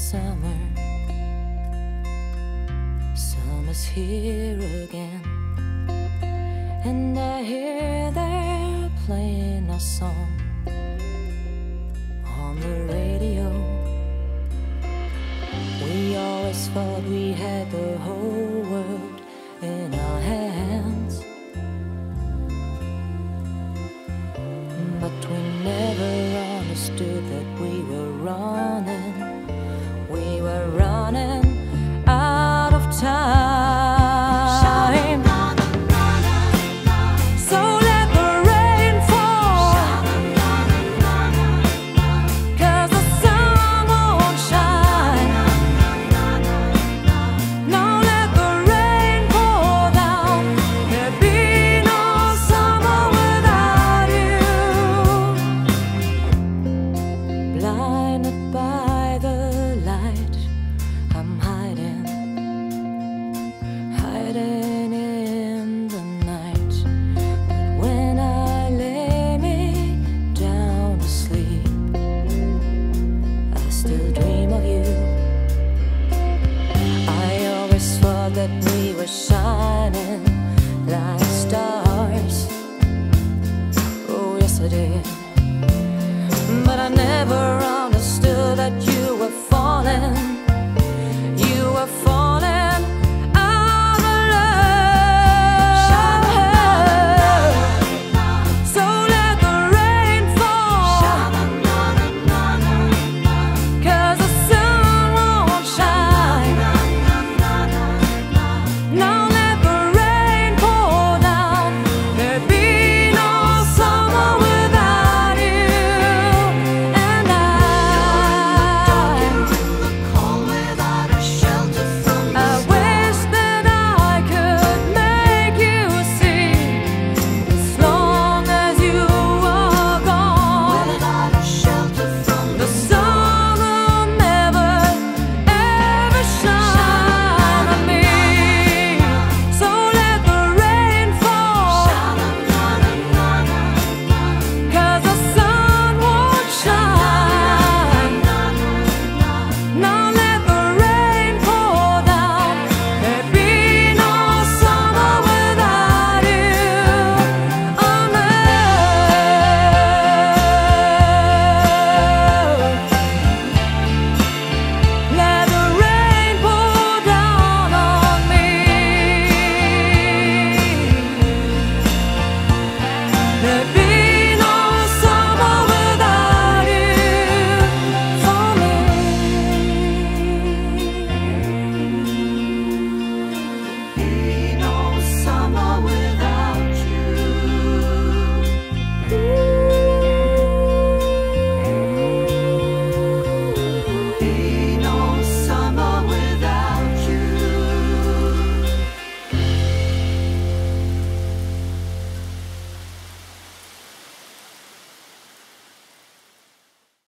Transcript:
summer. Summer's here again, and I hear they're playing a song on the radio. We always thought we had the whole world in our hands, but we never understood that we were running out of time.